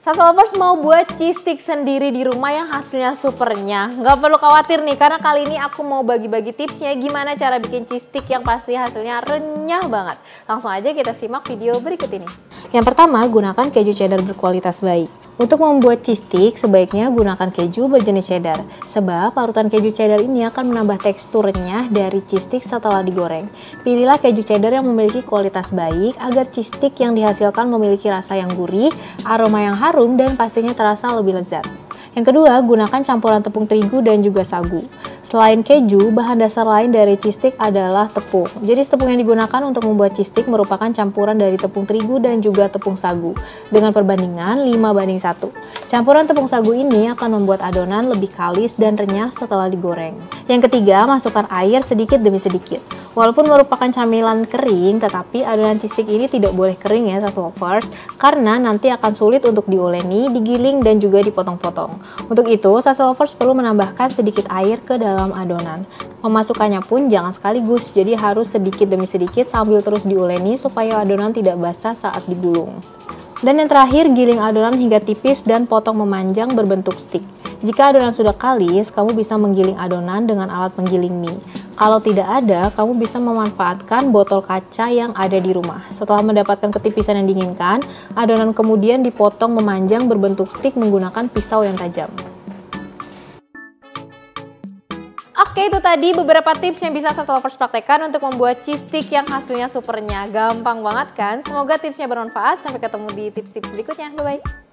Salsa lovers mau buat cheese stick sendiri di rumah yang hasilnya supernya? Nggak perlu khawatir nih, karena kali ini aku mau bagi-bagi tipsnya gimana cara bikin cheese stick yang pasti hasilnya renyah banget. Langsung aja kita simak video berikut ini. Yang pertama, gunakan keju cheddar berkualitas baik. Untuk membuat cheese stick, sebaiknya gunakan keju berjenis cheddar, sebab parutan keju cheddar ini akan menambah tekstur renyah dari cheese stick setelah digoreng. Pilihlah keju cheddar yang memiliki kualitas baik agar cheese stick yang dihasilkan memiliki rasa yang gurih, aroma yang harum, dan pastinya terasa lebih lezat. Yang kedua, gunakan campuran tepung terigu dan juga sagu. Selain keju, bahan dasar lain dari cheese stick adalah tepung. Jadi tepung yang digunakan untuk membuat cheese stick merupakan campuran dari tepung terigu dan juga tepung sagu dengan perbandingan 5:1. Campuran tepung sagu ini akan membuat adonan lebih kalis dan renyah setelah digoreng. Yang ketiga, masukkan air sedikit demi sedikit. Walaupun merupakan camilan kering, tetapi adonan cheese stick ini tidak boleh kering ya salsa lovers, karena nanti akan sulit untuk diuleni, digiling, dan juga dipotong-potong. Untuk itu, salsa lovers perlu menambahkan sedikit air ke dalam adonan. Memasukkannya pun jangan sekaligus, jadi harus sedikit demi sedikit sambil terus diuleni supaya adonan tidak basah saat digulung. Dan yang terakhir, giling adonan hingga tipis dan potong memanjang berbentuk stick. Jika adonan sudah kalis, kamu bisa menggiling adonan dengan alat penggiling mie. Kalau tidak ada, kamu bisa memanfaatkan botol kaca yang ada di rumah. Setelah mendapatkan ketipisan yang diinginkan, adonan kemudian dipotong memanjang berbentuk stick menggunakan pisau yang tajam. Oke, itu tadi beberapa tips yang bisa salsa lovers praktekkan untuk membuat cheese stick yang hasilnya supernya. Gampang banget kan? Semoga tipsnya bermanfaat. Sampai ketemu di tips-tips berikutnya. Bye-bye.